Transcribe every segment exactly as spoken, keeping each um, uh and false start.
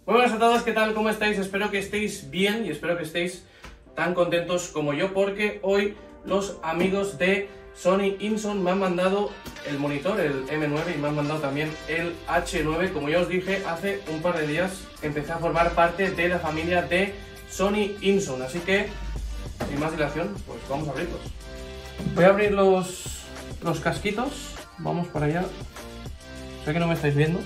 Muy buenas a todos, ¿qué tal? ¿Cómo estáis? Espero que estéis bien y espero que estéis tan contentos como yo, porque hoy los amigos de Sony InZone me han mandado el monitor, el M nueve, y me han mandado también el H nueve. Como ya os dije, hace un par de días empecé a formar parte de la familia de Sony InZone, así que, sin más dilación, pues vamos a abrirlos. Voy a abrir los, los casquitos, vamos para allá. Sé que no me estáis viendo.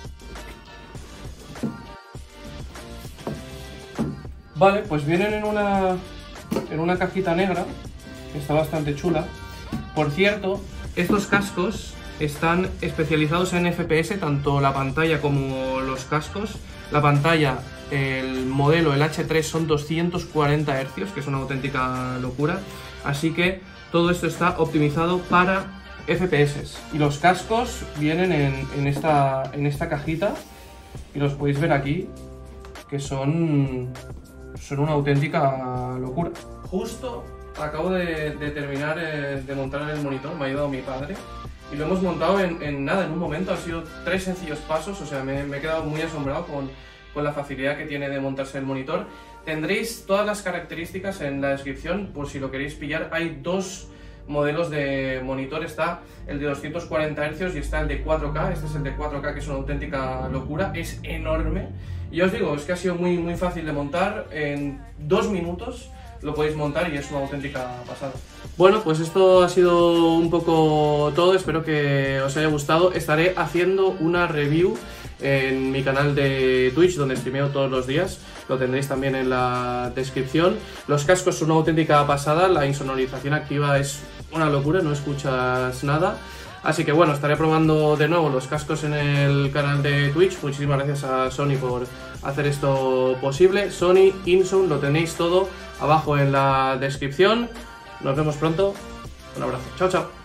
Vale, pues vienen en una, en una cajita negra, que está bastante chula. Por cierto, estos cascos están especializados en F P S, tanto la pantalla como los cascos. La pantalla, el modelo, el H tres, son doscientos cuarenta hercios, que es una auténtica locura. Así que todo esto está optimizado para F P S. Y los cascos vienen en, en, esta, en esta cajita, y los podéis ver aquí, que son... son una auténtica locura. Justo acabo de, de terminar eh, de montar el monitor, me ha ayudado mi padre y lo hemos montado en, en nada, en un momento. Han sido tres sencillos pasos, o sea, me, me he quedado muy asombrado con, con la facilidad que tiene de montarse el monitor. Tendréis todas las características en la descripción por si lo queréis pillar. Hay dos modelos de monitor, está el de doscientos cuarenta hercios y está el de cuatro K. Este es el de cuatro K, que es una auténtica locura, es enorme. Y os digo, es que ha sido muy, muy fácil de montar. En dos minutos lo podéis montar y es una auténtica pasada. Bueno, pues esto ha sido un poco todo, espero que os haya gustado. Estaré haciendo una review en mi canal de Twitch, donde streameo todos los días, lo tendréis también en la descripción. Los cascos son una auténtica pasada, la insonorización activa es una locura, no escuchas nada. Así que bueno, estaré probando de nuevo los cascos en el canal de Twitch. Muchísimas gracias a Sony por hacer esto posible. Sony InZone, lo tenéis todo abajo en la descripción. Nos vemos pronto. Un abrazo. Chao, chao.